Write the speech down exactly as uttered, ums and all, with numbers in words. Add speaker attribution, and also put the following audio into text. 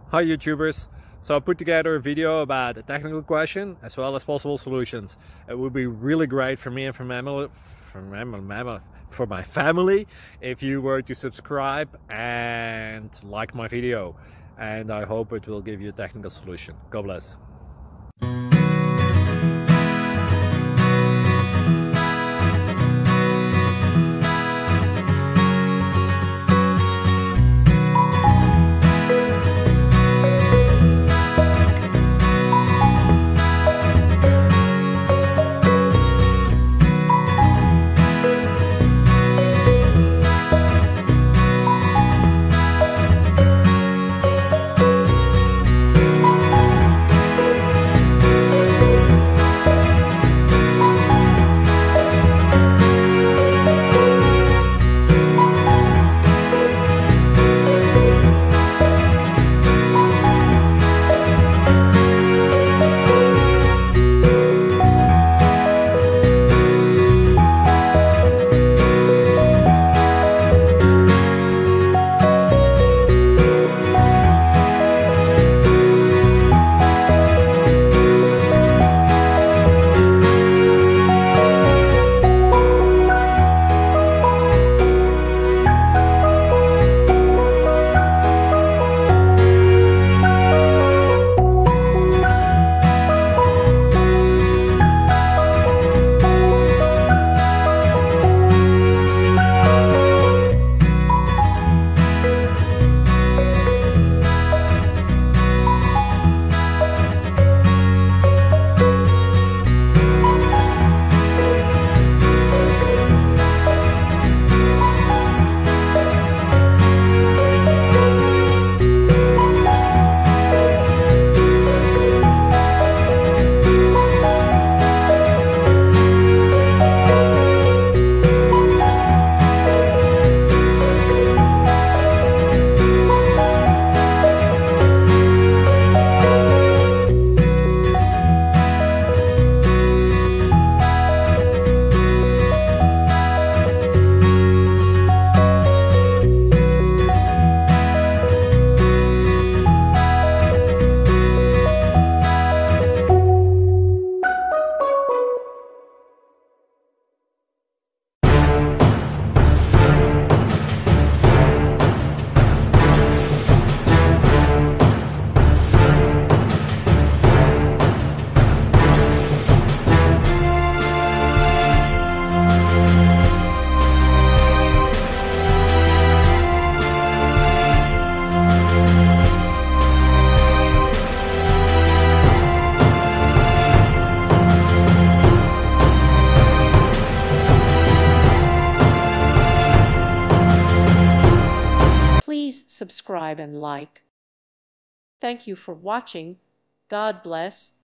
Speaker 1: Hi YouTubers. So I put together a video about a technical question as well as possible solutions. It would be really great for me and for my, for my, for my family if you were to subscribe and like my video. And I hope it will give you a technical solution. God bless.
Speaker 2: Please subscribe and like. Thank you for watching. God bless.